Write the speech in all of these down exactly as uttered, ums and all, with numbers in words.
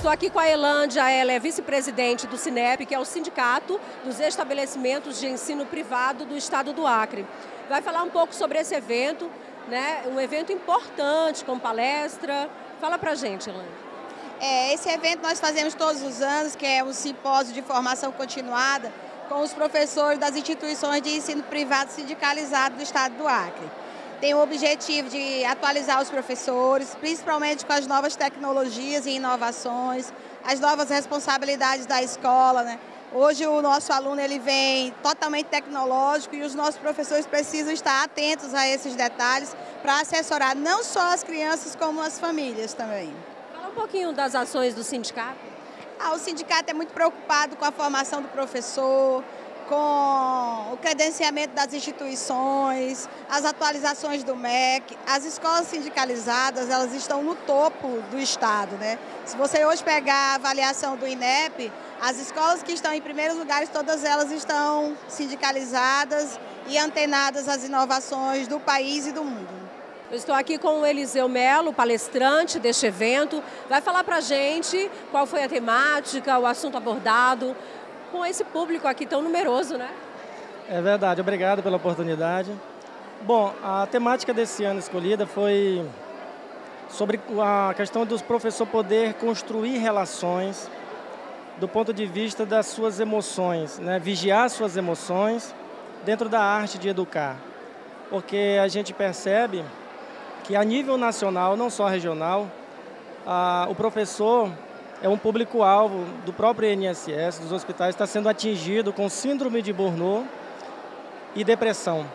Estou aqui com a Elândia, ela é vice-presidente do SINEP, que é o Sindicato dos Estabelecimentos de Ensino Privado do Estado do Acre. Vai falar um pouco sobre esse evento, né? Um evento importante, com palestra. Fala pra gente, Elândia. É, esse evento nós fazemos todos os anos, que é um simpósio de formação continuada com os professores das instituições de ensino privado sindicalizado do Estado do Acre. Tem o objetivo de atualizar os professores, principalmente com as novas tecnologias e inovações, as novas responsabilidades da escola, né? Hoje o nosso aluno ele vem totalmente tecnológico e os nossos professores precisam estar atentos a esses detalhes para assessorar não só as crianças como as famílias também. Fala um pouquinho das ações do sindicato. Ah, o sindicato é muito preocupado com a formação do professor, com o credenciamento das instituições, as atualizações do M E C. As escolas sindicalizadas, elas estão no topo do estado, né? Se você hoje pegar a avaliação do INEP, as escolas que estão em primeiros lugares, todas elas estão sindicalizadas e antenadas às inovações do país e do mundo. Eu estou aqui com o Eliseu Melo, palestrante deste evento. Vai falar pra gente qual foi a temática, o assunto abordado, com esse público aqui tão numeroso, né? É verdade, obrigado pela oportunidade. Bom, a temática desse ano escolhida foi sobre a questão dos professores poder construir relações do ponto de vista das suas emoções, né? Vigiar suas emoções dentro da arte de educar. Porque a gente percebe que a nível nacional, não só regional, a, o professor é um público-alvo do próprio I N S S, dos hospitais, está sendo atingido com síndrome de Burnout e depressão.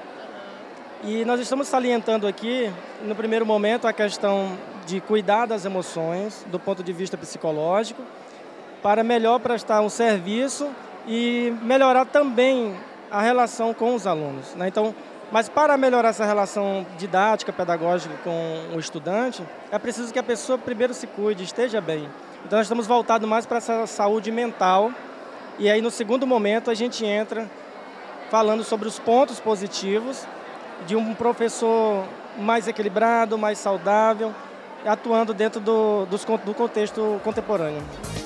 E nós estamos salientando aqui, no primeiro momento, a questão de cuidar das emoções, do ponto de vista psicológico, para melhor prestar um serviço e melhorar também a relação com os alunos, né? Então, mas para melhorar essa relação didática, pedagógica com o estudante, é preciso que a pessoa primeiro se cuide, esteja bem. Então nós estamos voltados mais para essa saúde mental e aí no segundo momento a gente entra falando sobre os pontos positivos de um professor mais equilibrado, mais saudável, atuando dentro do, do contexto contemporâneo.